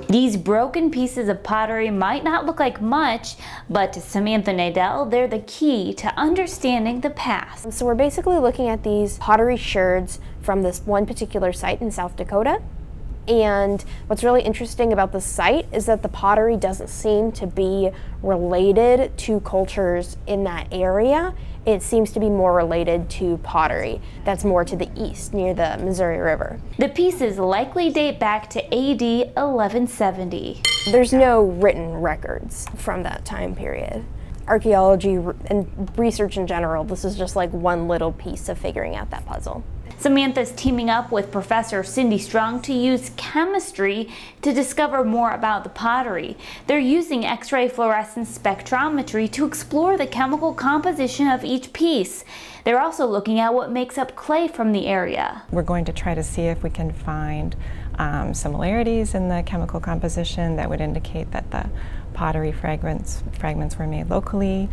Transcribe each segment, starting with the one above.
These broken pieces of pottery might not look like much, but to Samantha Nadel, they're the key to understanding the past. So we're basically looking at these pottery sherds from this one particular site in South Dakota. And what's really interesting about the site is that the pottery doesn't seem to be related to cultures in that area. It seems to be more related to pottery that's more to the east, near the Missouri River. The pieces likely date back to AD 1170. There's no written records from that time period. Archaeology and research in general, this is just like one little piece of figuring out that puzzle. Samantha's teaming up with Professor Cindy Strong to use chemistry to discover more about the pottery. They're using X-ray fluorescence spectrometry to explore the chemical composition of each piece. They're also looking at what makes up clay from the area. We're going to try to see if we can find similarities in the chemical composition that would indicate that the pottery fragments were made locally,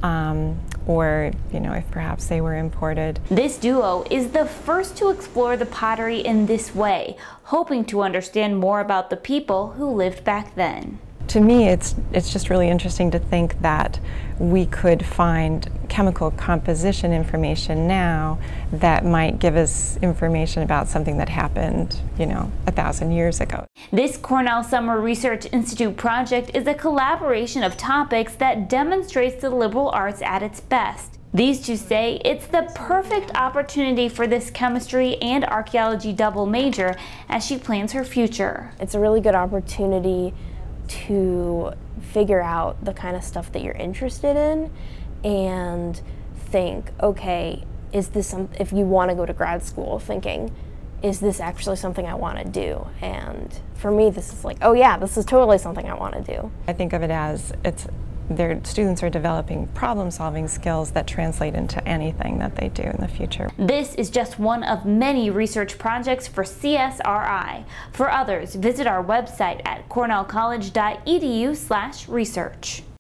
or if perhaps they were imported. This duo is the first to explore the pottery in this way, hoping to understand more about the people who lived back then. To me, it's just really interesting to think that we could find chemical composition information now that might give us information about something that happened, 1,000 years ago. This Cornell Summer Research Institute project is a collaboration of topics that demonstrates the liberal arts at its best. These two say it's the perfect opportunity for this chemistry and archaeology double major as she plans her future. It's a really good opportunity to figure out the kind of stuff that you're interested in and think, okay, is this if you want to go to grad school, thinking, is this actually something I want to do? And for me, this is like, oh yeah, this is totally something I want to do. I think of it as their students are developing problem-solving skills that translate into anything that they do in the future. This is just one of many research projects for CSRI. For others, visit our website at cornellcollege.edu/research.